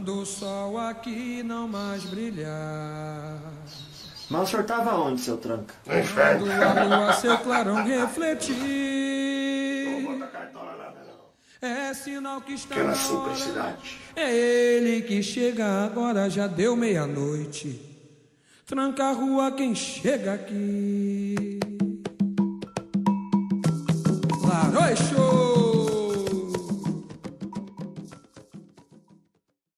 Quando o sol aqui não mais brilhar, Mas o senhor tava onde, seu tranca? No inferno. quando a lua seu clarão refletir, é sinal que está Aquela na simplicidade. hora. É ele que chega agora, já deu meia-noite. Tranca a rua quem chega aqui. Claro, oi, show.